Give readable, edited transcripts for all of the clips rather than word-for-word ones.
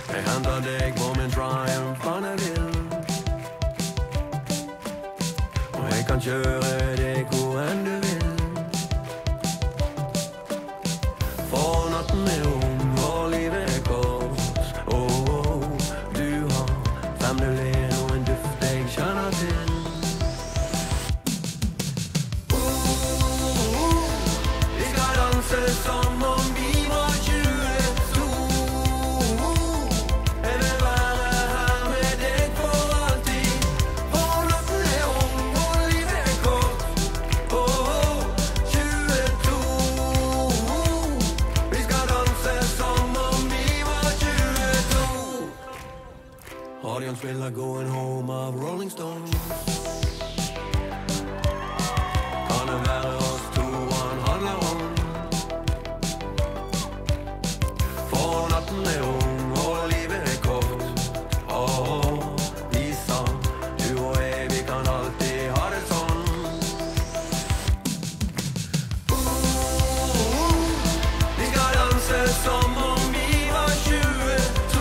Jeg henter deg på min Triumph Vannevill, og jeg kan kjøre deg hvor enn du vil. For natten er ung, og livet er kort. Du har 501 og en duft jeg kjenner til. Vi skal danse som om vi var 22. Jeg vil være her med deg for alltid. For natten er ung, og livet er kort. 22. Vi skal danse som om vi var 22. Radioen spiller Going Home av Rolling Stones. Kan det være oss to han handler om? For natten er ung, og livet er kort. Vi sa, du og jeg, vi kan alltid ha det sånn. Vi skal danse som om vi var 22.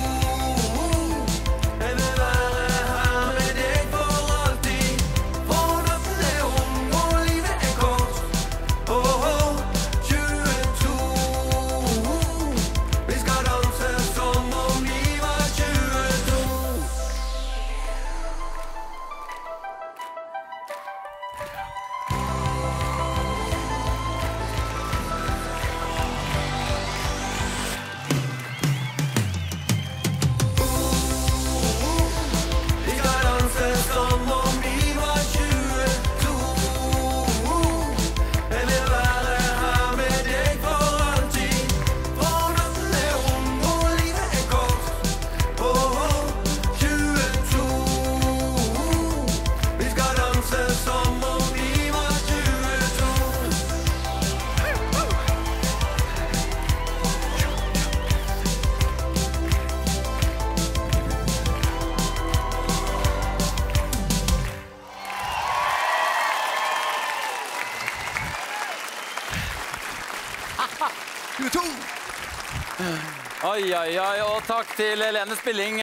Jeg vil være her med deg for alltid. For natten er ung, og livet er kort. 22. Vi skal danse som om vi var 22. Vi skal danse som om vi var 22. Jeg vil være her med deg for alltid. For natten er ung, og livet er kort. 22. Vi skal danse som om vi var 22. Oi, oi, oi, og takk til Lene Spilling.